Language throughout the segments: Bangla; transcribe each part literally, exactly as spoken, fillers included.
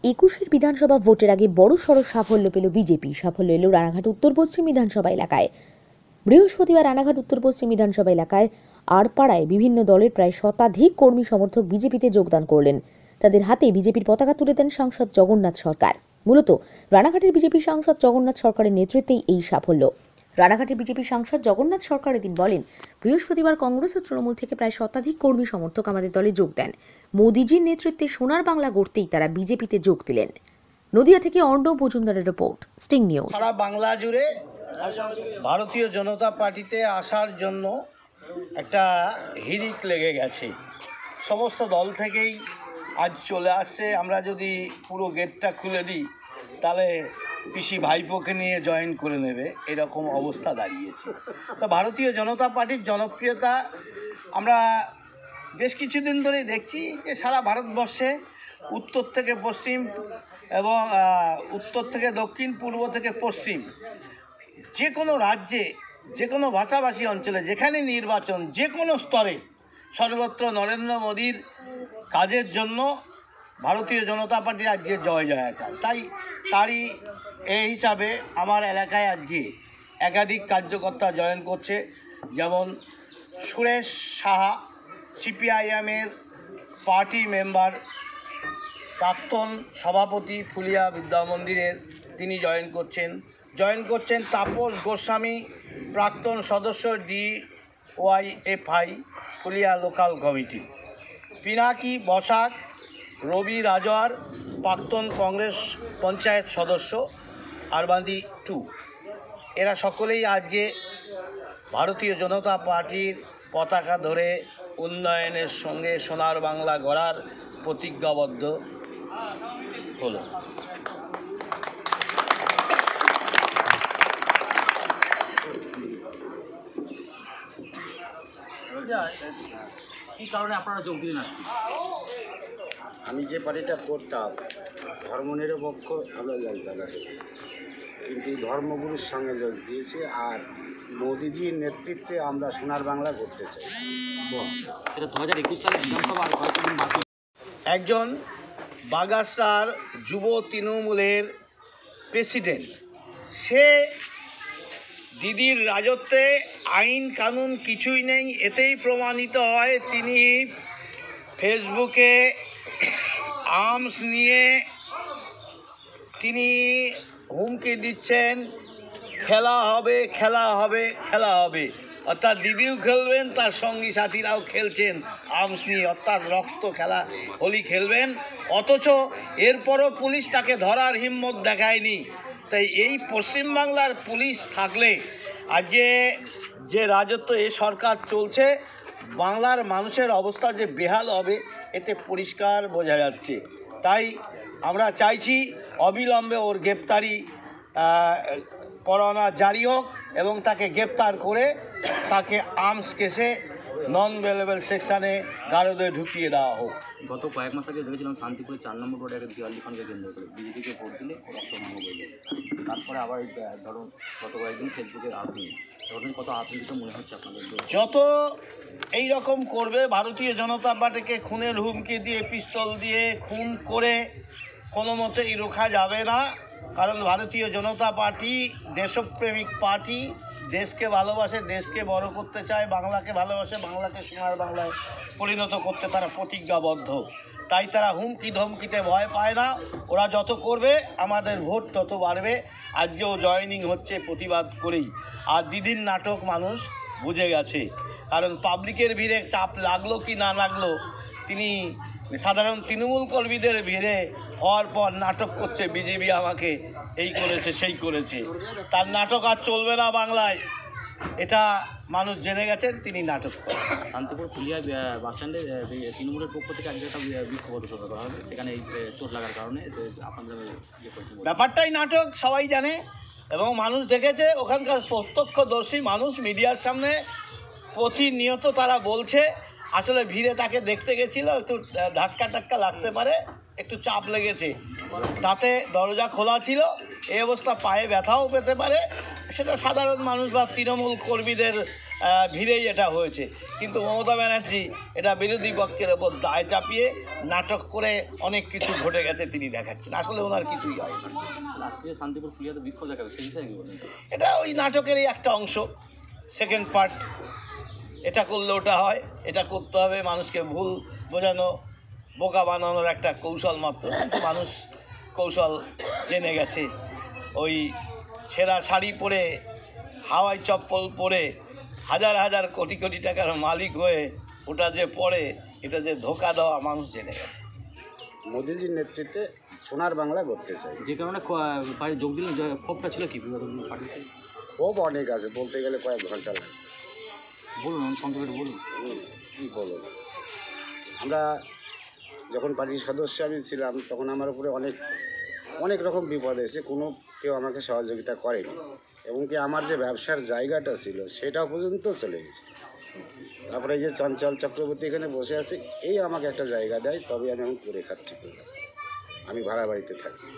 একুশের বিধানসভা ভোটের আগে বড়সড় সাফল্য পেল বিজেপি। সাফল্য এলো রানাঘাট উত্তর পশ্চিম বিধানসভা এলাকায়। বৃহস্পতিবার রানাঘাট উত্তর পশ্চিম বিধানসভা এলাকায় আড়পাড়ায় বিভিন্ন দলের প্রায় শতাধিক কর্মী সমর্থক বিজেপিতে যোগদান করলেন। তাদের হাতে বিজেপির পতাকা তুলে দেন সাংসদ জগন্নাথ সরকার। মূলত রানাঘাটের বিজেপি সাংসদ জগন্নাথ সরকারের নেতৃত্বেই এই সাফল্য। রানাঘাটের বিজেপি সাংসদ জগন্নাথ সরকার এদিন বলেন, বৃহস্পতিবার কংগ্রেস ও তৃণমূল থেকে প্রায় শতাধিক কর্মী সমর্থক আমাদের দলে যোগ দেন। মোদিজির নেতৃত্বে সোনার বাংলা গড়তেই তারা বিজেপিতে যোগ দিলেন। নদিয়া থেকে অর্ণব মজুমদারের রিপোর্ট, স্টিং নিউজ। সারা বাংলা জুড়ে ভারতীয় জনতা পার্টিতে আসার জন্য একটা হিড়িক লেগে গেছে। সমস্ত দল থেকেই আজ চলে আসছে। আমরা যদি পুরো গেটটা খুলে দিই তাহলে পিসি ভাইপোকে নিয়ে জয়েন করে নেবে, এরকম অবস্থা দাঁড়িয়েছে। তো ভারতীয় জনতা পার্টির জনপ্রিয়তা আমরা বেশ কিছুদিন ধরেই দেখছি যে সারা ভারতবর্ষে উত্তর থেকে পশ্চিম এবং উত্তর থেকে দক্ষিণ, পূর্ব থেকে পশ্চিম, যে কোনো রাজ্যে, যে কোনো ভাষাভাষী অঞ্চলে যেখানে নির্বাচন, যে কোনো স্তরে সর্বত্র নরেন্দ্র মোদীর কাজের জন্য ভারতীয় জনতা পার্টির আজকে জয় জয়কার। তাই তারই এই হিসাবে আমার এলাকায় আজকে একাধিক কার্যকর্তা জয়েন করছে। যেমন সুরেশ সাহা, সিপিআইএমের পার্টি মেম্বার, প্রাক্তন সভাপতি ফুলিয়া বিদ্যা মন্দিরের, তিনি জয়েন করছেন। জয়েন করছেন তাপস গোস্বামী, প্রাক্তন সদস্য D Y F I Phulia local committee. Pinaki Basak, Rabi Rajwar, প্রাক্তন কংগ্রেস পঞ্চায়েত সদস্য আরবান্দি টু। এরা সকলেই আজকে ভারতীয় জনতা পার্টির পতাকা ধরে উন্নয়নের সঙ্গে সোনার বাংলা গড়ার প্রতিজ্ঞাবদ্ধ হলো। কী কারণে আপনারা যোগ দিলেন? আমি যে পার্টিটা করতাম ধর্মনিরপেক্ষ হলো জায়গাতে, কিন্তু ধর্মগুরুর সঙ্গে যোগ দিয়েছি। আর মোদিজির নেতৃত্বে আমরা সোনার বাংলা করতে চাই। সেটা দু হাজার একুশ সালে বিধানসভা আর কয়েকদিন বাকি। একজন বাগাসরার যুব তৃণমূলের প্রেসিডেন্ট, সে দিদির রাজত্বে আইন কানুন কিছুই নেই, এতেই প্রমাণিত হয় তিনি ফেসবুকে আর্মস নিয়ে তিনি হুমকি দিচ্ছেন, খেলা হবে খেলা হবে খেলা হবে। অর্থাৎ দিদিও খেলবেন, তার সঙ্গী সাথীরাও খেলছেন আর্মস নিয়ে, অর্থাৎ রক্ত খেলা, হোলি খেলবেন। অথচ এরপরও পুলিশ তাকে ধরার হিম্মত দেখায়নি। তাই এই পশ্চিমবাংলার পুলিশ থাকলে আজকে যে রাজত্ব এ সরকার চলছে, বাংলার মানুষের অবস্থা যে বেহাল হবে এতে পরিষ্কার বোঝা যাচ্ছে। তাই আমরা চাইছি অবিলম্বে ওর গ্রেপ্তারি পরোয়ানা জারি হোক এবং তাকে গ্রেপ্তার করে তাকে আর্মস কেসে নন বেলেবল সেকশানে গারদে ঢুকিয়ে দেওয়া হোক। গত কয়েক মাস আগে দেখেছিলাম শান্তিপুরে চার নম্বর রোডে একটা দিওয়ালি খানকে কেন্দ্র করে বিজেপিকে ভোট দিলে রক্ত ভাঙো বলে, তারপরে আবার ধরুন গত কয়েকদিন ফেসবুকের আগুন, তখন কত আতঙ্কিত মনে হচ্ছে আপনাদের? যত এই রকম করবে, ভারতীয় জনতা পার্টিকে খুনের হুমকি দিয়ে, পিস্তল দিয়ে খুন করে কোনো মতেই রোখা যাবে না। কারণ ভারতীয় জনতা পার্টি দেশপ্রেমিক পার্টি, দেশকে ভালোবাসে, দেশকে বড় করতে চায়, বাংলাকে ভালোবাসে, বাংলাকে সোনার বাংলায় পরিণত করতে তারা প্রতিজ্ঞাবদ্ধ। তাই তারা হুমকি ধমকিতে ভয় পায় না। ওরা যত করবে আমাদের ভোট তত বাড়বে। আজকেও জয়েনিং হচ্ছে প্রতিবাদ করেই। আর দিদির নাটক মানুষ বুঝে গেছে, কারণ পাবলিকের ভিড়ে চাপ লাগলো কি না লাগলো, তিনি সাধারণ তৃণমূল কর্মীদের ভিড়ে হওয়ার পর নাটক করছে বিজেপি আমাকে এই করেছে সেই করেছে। তার নাটক আর চলবে না বাংলায়, এটা মানুষ জেনে গেছেন, তিনি নাটক করেন। শান্তিপুর ফুলিয়া বাসস্ট্যান্ডে তৃণমূলের পক্ষ থেকে আজকে একটা বিক্ষোভ সভা করা হবে, সেখানে এই চোট লাগার কারণে আপনাদের ব্যাপারটাই নাটক, সবাই জানে এবং মানুষ দেখেছে। ওখানকার প্রত্যক্ষদর্শী মানুষ মিডিয়ার সামনে প্রতিনিয়ত তারা বলছে আসলে ভিড়ে তাকে দেখতে গেছিল, একটু ধাক্কা টাক্কা লাগতে পারে, একটু চাপ লেগেছে, তাতে দরজা খোলা ছিল, এই অবস্থা পায়ে ব্যথাও পেতে পারে। সেটা সাধারণ মানুষ বা তৃণমূল কর্মীদের আহ, ভিড়েই এটা হয়েছে। কিন্তু মমতা ব্যানার্জি এটা বিরোধী পক্ষের ওপর দায় চাপিয়ে নাটক করে অনেক কিছু ঘটে গেছে তিনি দেখাচ্ছেন, আসলে ওনার কিছুই হয় না। আজকে শান্তিপুর ফুলিয়াতে বিক্ষোভ দেখাবে সেই বিষয়ে কি বলেন? এটা ওই নাটকেরই একটা অংশ, সেকেন্ড পার্ট। এটা করলে ওটা হয়, এটা করতে হবে, মানুষকে ভুল বোঝানো, বোকা বানানোর একটা কৌশল মাত্র। কিন্তু মানুষ কৌশল জেনে গেছে। ওই ছেঁড়া শাড়ি পরে, হাওয়াই চপ্পল পরে, হাজার হাজার কোটি কোটি টাকার মালিক হয়ে ওটা যে পড়ে, এটা যে ধোকা দেওয়া মানুষ জেনে গেছে। মোদিজির নেতৃত্বে সোনার বাংলা করতে চাই। যে কারণে পার্টি যোগ দিলেন, যে ক্ষোভটা ছিল কি পার্টিতে? খুব অনেক আছে, বলতে গেলে কয়েক ঘন্টা লাগে। বলুন, সংক্ষেপে বলুন। কী বলব, আমরা যখন পার্টির সদস্য আমি ছিলাম তখন আমার উপরে অনেক অনেক রকম বিপদ এসে কোনো কেউ আমাকে সহযোগিতা করেনি, এবং কি আমার যে ব্যবসার জায়গাটা ছিল সেটাও পর্যন্ত চলে গেছে। তারপরে এই যে চঞ্চল চক্রবর্তী এখানে বসে আছে, এই আমাকে একটা জায়গা দেয়, তবে আমি এখন করে খাচ্ছি। আমি ভাড়া বাড়িতে থাকি।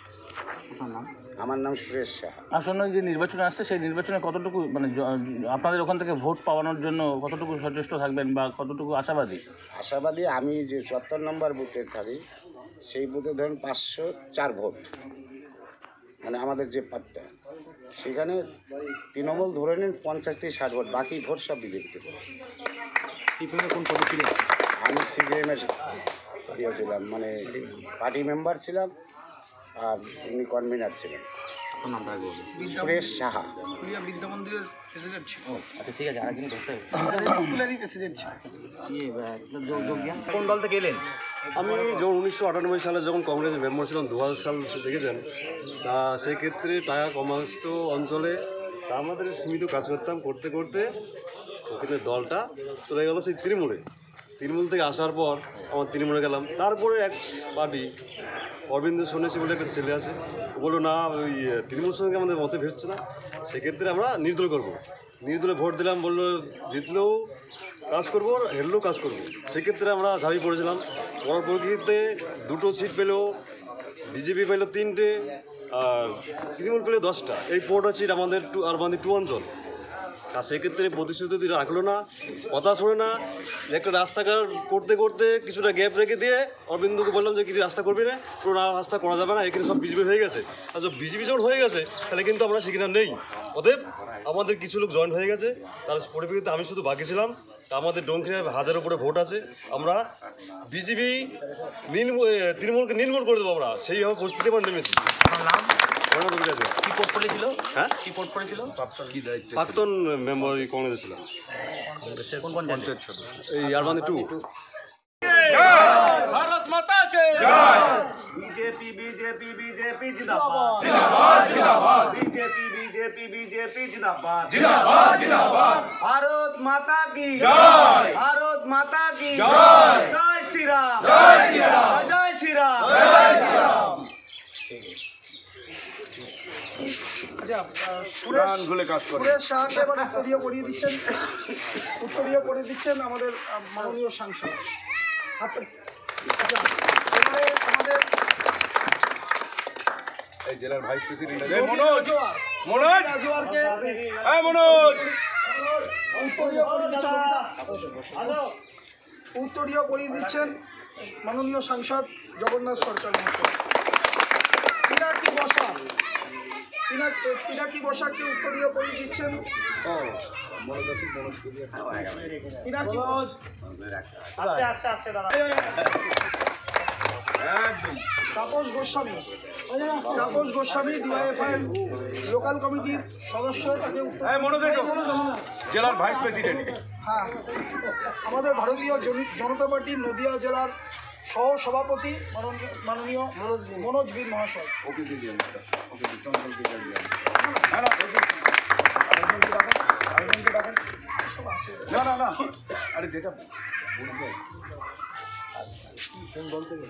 আমার নাম সুরেশ সাহা। আসন্ন যে নির্বাচন আসছে সেই নির্বাচনে কতটুকু মানে আপনাদের ওখান থেকে ভোট পাওয়ানোর জন্য কতটুকু সচেষ্ট থাকবেন বা কতটুকু আশাবাদী? আশাবাদী আমি যে চুয়াত্তর নম্বর বুথে থাকি সেই বুথে ধরুন পাঁচশো চার ভোট, মানে আমাদের যে পার্টটা সেখানে তৃণমূল ধরে নিন পঞ্চাশ থেকে ষাট ভোট, বাকি ভোট সব বিজেপিতে। সিপিএমের কোন পদে ছিলেন? আমি সিপিএমের ইয়ে ছিলাম, মানে পার্টি মেম্বার ছিলাম, আর উনি কনভিনার ছিলেন। আপনার নামটা আগে বলুন। সুরেশ সাহা। বিদ্যা মন্দিরের প্রেসিডেন্ট ছিল। আচ্ছা ঠিক আছে, আরেকদিন ধরতে হবে। স্কুলেরই প্রেসিডেন্ট ছিল। ইয়ে যোগ যোগ দিন। কোন দল থেকে এলেন? আমি যখন উনিশশো আটানব্বই সালে যখন কংগ্রেসের মেম্বার ছিলাম, দু হাজার সাল দেখেছেন, তা সেক্ষেত্রে টাকা কমাস্ত অঞ্চলে তা আমাদের সীমিত কাজ করতাম, করতে করতে ওখানে দলটা চলে গেল সেই তৃণমূলে। তৃণমূল থেকে আসার পর আমার তৃণমূলে গেলাম। তারপরে এক পার্টি অরবিন্দ সন্ন্যাসী বলে একটা ছেলে আছে, ও বললো না ওই তৃণমূল সঙ্গে আমাদের মতে ভেসছে না, সেক্ষেত্রে আমরা নির্দল করব। নির্দলে ভোট দিলাম, বললো জিতলেও কাজ করবো, হেরলেও কাজ করবো। সেক্ষেত্রে আমরা ঝাঁপিয়ে পড়েছিলাম। পরবর্তীতে দুটো সিট পেলেও বিজেপি পেলো তিনটে, আর তৃণমূল পেলে দশটা। এই পনেরোটা সিট আমাদের টু আর বান্দি টু অঞ্চল। আর সেক্ষেত্রে প্রতিশ্রুতি রাখলো না, কথা শোনে না। একটা রাস্তাঘাট করতে করতে কিছুটা গ্যাপ রেখে দিয়ে অরবিন্দকে বললাম যে কি রাস্তা করবি না, পুরো রাস্তা করা যাবে না, এখানে সব বিজেপি হয়ে গেছে। আর যখন বিজেপি যখন হয়ে গেছে তাহলে কিন্তু আমরা সেখানে নেই। অতএব আমাদের কিছু লোক জয়েন হয়ে গেছে, তার পরিপ্রেক্ষিতে আমি শুধু বাকি ছিলাম। তা আমাদের ডোমখিনায় হাজার উপরে ভোট আছে, আমরা বিজেপি নির্মূল তৃণমূলকে নির্মূল করে দেবো আমরা, সেইভাবে প্রস্তুতি আমরা নেমেছি। কি পোর্ট পড়েছিল? হ্যাঁ, কি পোর্ট পড়েছিল? প্রাক্তন মেম্বার কংগ্রেসে ছিলাম, কোন কোন পঞ্চায়েত সদস্য? এই আরবান্দি টু। ভারত মাতা কে বিজেপি বিজেপি বিজেপি জিন্দাবাদ জিন্দাবাদ জিন্দাবাদ বিজেপি বিজেপি বিজেপি জিন্দাবাদ জিন্দাবাদ জিন্দাবাদ ভারত মাতা কি জয় ভারত মাতা কি জয় জয় শ্রী রাম জয় শ্রী রাম জয় শ্রী রাম জয় শ্রী রাম। সুরেশ সাহাকে এবার উত্তরীয় পড়িয়ে দিচ্ছেন উত্তরীয় পড়িয়ে দিচ্ছেন আমাদের মাননীয় সাংসদ। এবারে আমাদের এই জেলার ভাইস প্রেসিডেন্ট মনোজ মনোজ রাজওয়ারকে মনোজ উত্তরীয় পড়িয়ে দিচ্ছেন উত্তরীয় পড়িয়ে দিচ্ছেন মাননীয় সাংসদ জগন্নাথ সরকার মহাশয়। পিনাকি বসা পিনাকি বসাকে উত্তরীয় পড়িয়ে দিচ্ছেন পিনাকি তাপস গোস্বামী তাপস গোস্বামী ডিওয়াইএফআই লোকাল কমিটির সদস্য, তাকে জেলার ভাইস প্রেসিডেন্ট। হ্যাঁ, আমাদের ভারতীয় জনতা পার্টির নদিয়া জেলার সহ সভাপতি মাননীয় মনোজ বীর মহাশয়। না না না আরে যেটা কোন দল থেকে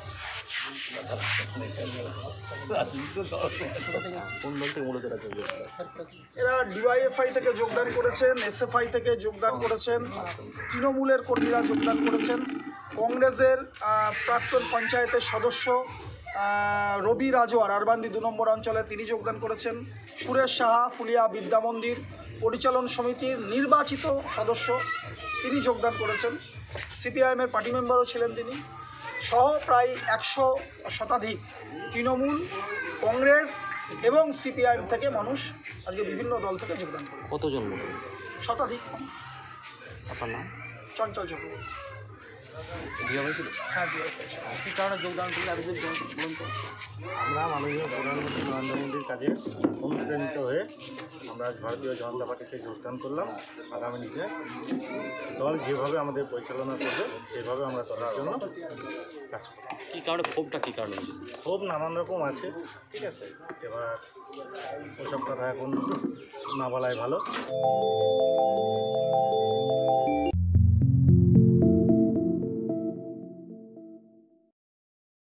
কোন দল থেকে মূলত এরা ডিওয়াইএফআই থেকে যোগদান করেছেন, এসএফআই থেকে যোগদান করেছেন, তৃণমূলের কর্মীরা যোগদান করেছেন, কংগ্রেসের প্রাক্তন পঞ্চায়েতের সদস্য রবি রাজওয়ার আরবান্দি দু নম্বর অঞ্চলে তিনি যোগদান করেছেন, সুরেশ সাহা ফুলিয়া বিদ্যা মন্দির পরিচালন সমিতির নির্বাচিত সদস্য, তিনি যোগদান করেছেন। সিপিআইএমের পার্টি মেম্বারও ছিলেন তিনি, সহ প্রায় একশো শতাধিক তৃণমূল, কংগ্রেস এবং সিপিআইএম থেকে মানুষ আজকে বিভিন্ন দল থেকে যোগদান করে। কতজন লোক? শতাধিক। আপনার নাম? চঞ্চল চক্রবর্তী। বিয়ে হয়েছিল? হ্যাঁ, বিয়ে হয়েছে। কী কারণে যোগদান করলে আপনি বলুন তো। আমরা মাননীয় প্রধানমন্ত্রী নরেন্দ্র মোদীর কাজে অনুপ্রাণিত হয়ে আমরা আজ ভারতীয় জনতা পার্টিতে যোগদান করলাম। আগামী দিনে দল যেভাবে আমাদের পরিচালনা করবে সেইভাবে আমরা দলের জন্য কাজ করব। কী কারণে ক্ষোভটা কী কারণে? খুব নানান রকম আছে, ঠিক আছে, এবার ওসব কথা এখন না বলাই ভালো।